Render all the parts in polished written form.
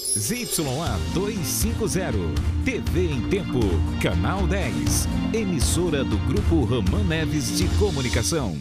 ZYA 250, TV em Tempo, Canal 10, emissora do Grupo Ramã Neves de Comunicação.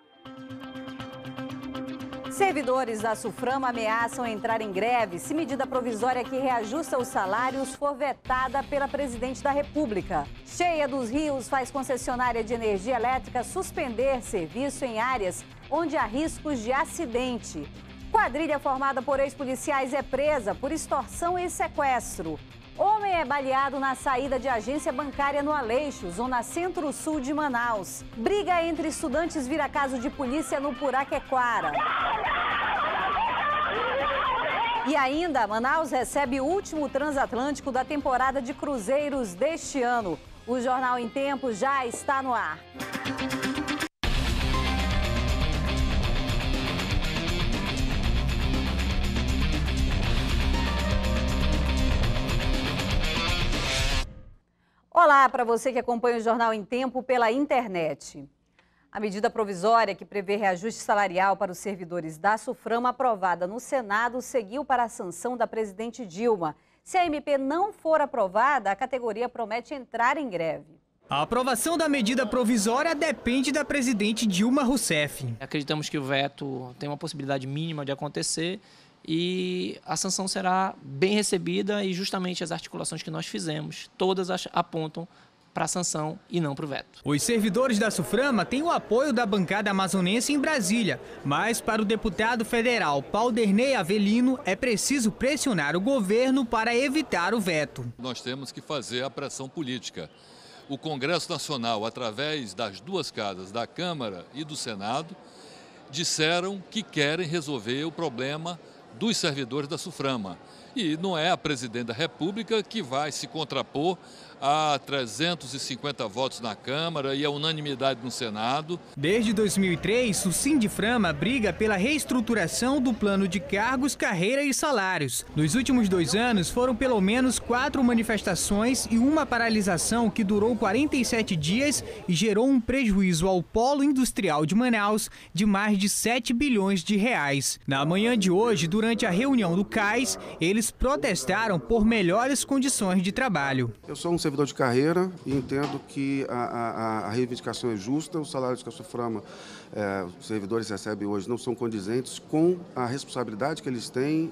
Servidores da Suframa ameaçam entrar em greve se medida provisória que reajusta os salários for vetada pela Presidente da República. Cheia dos Rios faz concessionária de energia elétrica suspender serviço em áreas onde há riscos de acidente. Quadrilha formada por ex-policiais é presa por extorsão e sequestro. Homem é baleado na saída de agência bancária no Aleixo, zona centro-sul de Manaus. Briga entre estudantes vira caso de polícia no Puraquequara. E ainda, Manaus recebe o último transatlântico da temporada de cruzeiros deste ano. O Jornal em Tempo já está no ar. Olá para você que acompanha o Jornal em Tempo pela internet. A medida provisória que prevê reajuste salarial para os servidores da Suframa, aprovada no Senado, seguiu para a sanção da presidente Dilma. Se a MP não for aprovada, a categoria promete entrar em greve. A aprovação da medida provisória depende da presidente Dilma Rousseff. Acreditamos que o veto tem uma possibilidade mínima de acontecer e a sanção será bem recebida e justamente as articulações que nós fizemos, todas apontam para a sanção e não para o veto. Os servidores da Suframa têm o apoio da bancada amazonense em Brasília, mas para o deputado federal Paulderney Avelino é preciso pressionar o governo para evitar o veto. Nós temos que fazer a pressão política. O Congresso Nacional, através das duas casas, da Câmara e do Senado, disseram que querem resolver o problema dos servidores da Suframa. E não é a presidente da República que vai se contrapor a 350 votos na Câmara e a unanimidade no Senado. Desde 2003, o Sindiframa briga pela reestruturação do plano de cargos, carreira e salários. Nos últimos 2 anos, foram pelo menos 4 manifestações e uma paralisação que durou 47 dias e gerou um prejuízo ao polo industrial de Manaus de mais de 7 bilhões de reais. Na manhã de hoje, durante a reunião do CAIS, eles protestaram por melhores condições de trabalho. Eu sou um servidor de carreira e entendo que a reivindicação é justa. Os salários que a Suframa, os servidores recebem hoje, não são condizentes com a responsabilidade que eles têm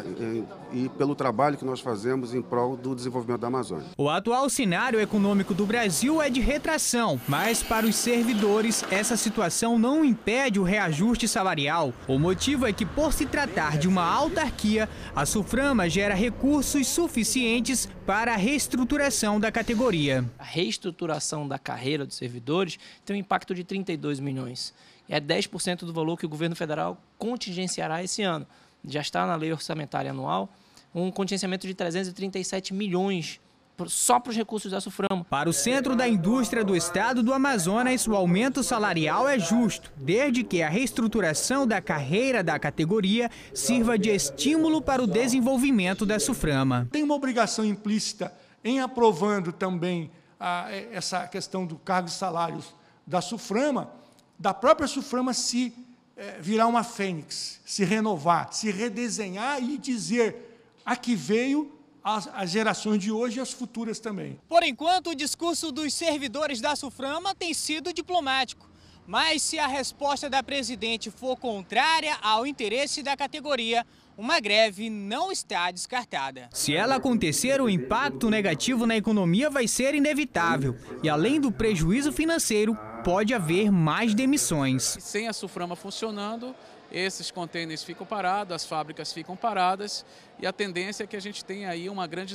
e pelo trabalho que nós fazemos em prol do desenvolvimento da Amazônia. O atual cenário econômico do Brasil é de retração, mas para os servidores essa situação não impede o reajuste salarial. O motivo é que, por se tratar de uma autarquia, a Suframa gera recursos suficientes para a reestruturação da categoria. A reestruturação da carreira dos servidores tem um impacto de 32 milhões. É 10% do valor que o governo federal contingenciará esse ano. Já está na lei orçamentária anual um contingenciamento de 337 milhões só para os recursos da Suframa. Para o Centro da Indústria do Estado do Amazonas, o aumento salarial é justo, desde que a reestruturação da carreira da categoria sirva de estímulo para o desenvolvimento da Suframa. Tem uma obrigação implícita em aprovando também essa questão do cargos e salários da Suframa, da própria Suframa se virar uma fênix, se renovar, se redesenhar e dizer a que veio as gerações de hoje e as futuras também. Por enquanto, o discurso dos servidores da Suframa tem sido diplomático. Mas se a resposta da presidente for contrária ao interesse da categoria, uma greve não está descartada. Se ela acontecer, o impacto negativo na economia vai ser inevitável. E além do prejuízo financeiro, pode haver mais demissões. Sem a Suframa funcionando, esses contêineres ficam parados, as fábricas ficam paradas e a tendência é que a gente tenha aí uma grande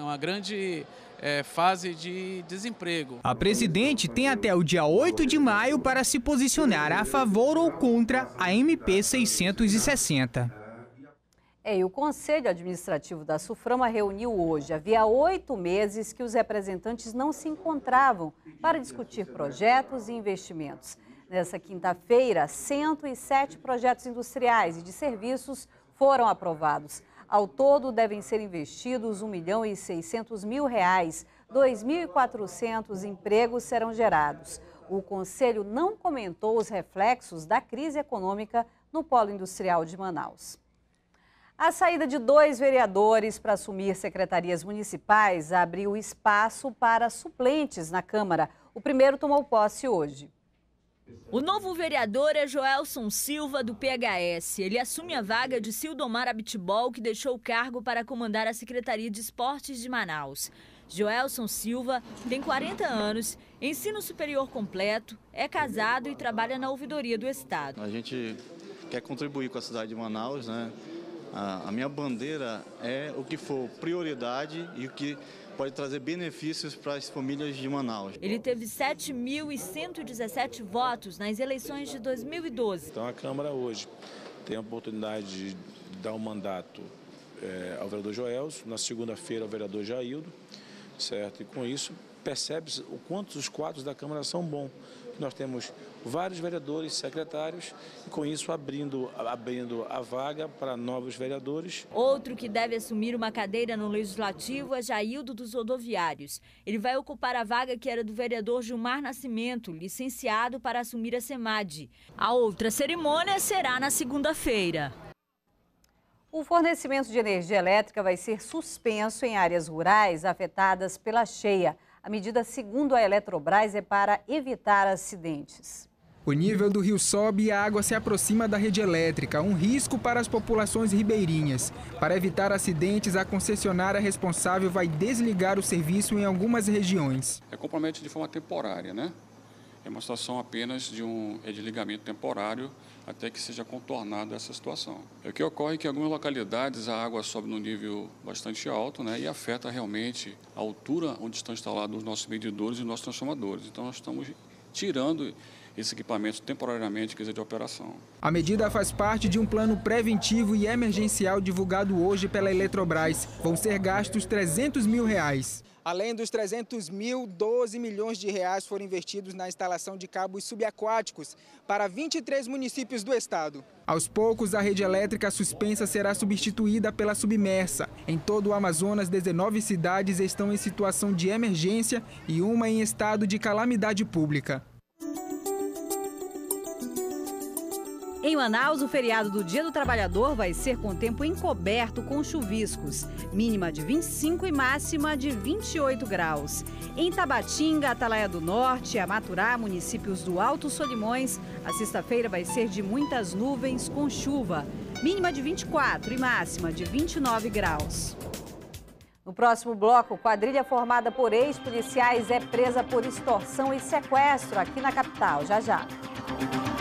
fase de desemprego. A presidente tem até o dia 8 de maio para se posicionar a favor ou contra a MP 660. E o Conselho Administrativo da Suframa reuniu hoje. Havia 8 meses que os representantes não se encontravam para discutir projetos e investimentos. Nessa quinta-feira, 107 projetos industriais e de serviços foram aprovados. Ao todo, devem ser investidos R$ 1.600.000. 2.400 empregos serão gerados. O Conselho não comentou os reflexos da crise econômica no polo industrial de Manaus. A saída de 2 vereadores para assumir secretarias municipais abriu espaço para suplentes na Câmara. O primeiro tomou posse hoje. O novo vereador é Joelson Silva, do PHS. Ele assume a vaga de Sildomar Abitbol, que deixou o cargo para comandar a Secretaria de Esportes de Manaus. Joelson Silva tem 40 anos, ensino superior completo, é casado e trabalha na ouvidoria do Estado. A gente quer contribuir com a cidade de Manaus, né? A minha bandeira é o que for prioridade e o que pode trazer benefícios para as famílias de Manaus. Ele teve 7.117 votos nas eleições de 2012. Então a Câmara hoje tem a oportunidade de dar um mandato ao vereador Joelson, na segunda-feira ao vereador Jaildo, certo? E com isso percebe-se o quanto os quadros da Câmara são bons. Nós temos vários vereadores, secretários, e com isso abrindo a vaga para novos vereadores. Outro que deve assumir uma cadeira no Legislativo é Jaildo dos Rodoviários. Ele vai ocupar a vaga que era do vereador Gilmar Nascimento, licenciado para assumir a SEMAD. A outra cerimônia será na segunda-feira. O fornecimento de energia elétrica vai ser suspenso em áreas rurais afetadas pela cheia. A medida, segundo a Eletrobras, é para evitar acidentes. O nível do rio sobe e a água se aproxima da rede elétrica, um risco para as populações ribeirinhas. Para evitar acidentes, a concessionária responsável vai desligar o serviço em algumas regiões. É compromete de forma temporária, né? É uma situação apenas de um desligamento temporário até que seja contornada essa situação. O que ocorre é que em algumas localidades a água sobe num nível bastante alto, né, e afeta realmente a altura onde estão instalados os nossos medidores e os nossos transformadores. Então nós estamos tirando esse equipamento temporariamente, quer dizer, de operação. A medida faz parte de um plano preventivo e emergencial divulgado hoje pela Eletrobras. Vão ser gastos R$300 mil. Além dos 300 mil, 12 milhões de reais foram investidos na instalação de cabos subaquáticos para 23 municípios do estado. Aos poucos, a rede elétrica suspensa será substituída pela submersa. Em todo o Amazonas, 19 cidades estão em situação de emergência e uma em estado de calamidade pública. Em Manaus, o feriado do Dia do Trabalhador vai ser com tempo encoberto com chuviscos. Mínima de 25 e máxima de 28 graus. Em Tabatinga, Atalaia do Norte e Amaturá, municípios do Alto Solimões, a sexta-feira vai ser de muitas nuvens com chuva. Mínima de 24 e máxima de 29 graus. No próximo bloco, quadrilha formada por ex-policiais é presa por extorsão e sequestro aqui na capital. Já, já.